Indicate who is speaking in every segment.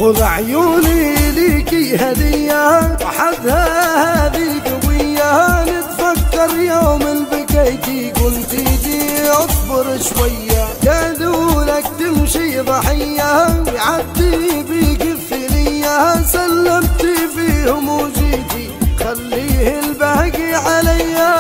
Speaker 1: خذ عيوني ليكي هدية وحدها هذي قوية، نتفكر يوم البكيتي قلتي جي اصبر شوية، قالولك تمشي ضحية ويعدي بيك الثنية، سلمتي فيهم وجيتي خليه الباقي عليا.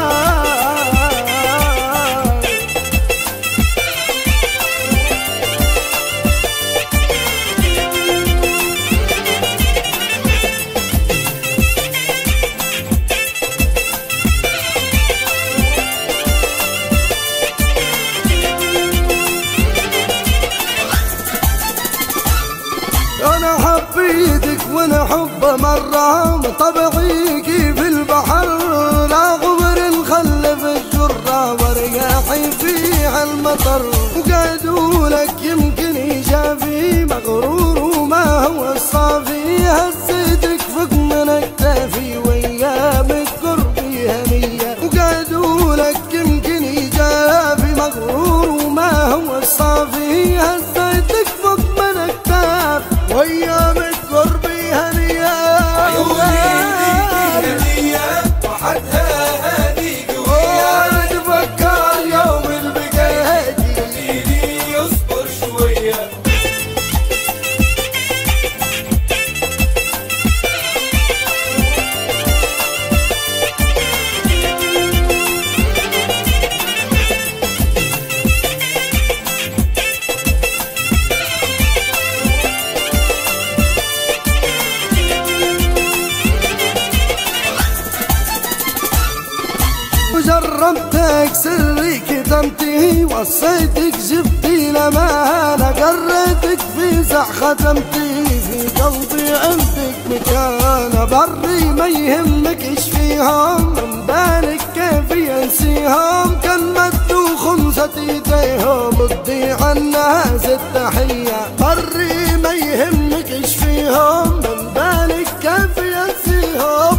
Speaker 1: أنا حبيتك وأنا حب مرة طبعي كيف البحر، لا غبر نخلف الجرة ورياحي فيها المطر، وقالولك يمكن يجافي مغرور وما هو الصافي، هزيتك فوق من أكتافي وأيامك قربي هنية، وقالولك يمكن يجافي مغرور وما هو الصافي، هزيتك فوق من أكتافي وأيامك قربي هنية.
Speaker 2: عيوني ليكي هدية وحدها هذي قوية،
Speaker 1: نتفكر يوم البكيتي
Speaker 2: خليني اصبر شوية.
Speaker 1: وجربتك سري كتمتي وصيتك جبتي لمانة، قريتك في زع ختمتي في قلبي عندك مكانة، بري ما يهمك ايش فيهم من بالك كيف ينسيهم، كان مدوا خمسة ايديهم تضيع الناس التحية، بري ما يهمك ايش فيهم من بالك كيف ينسيهم.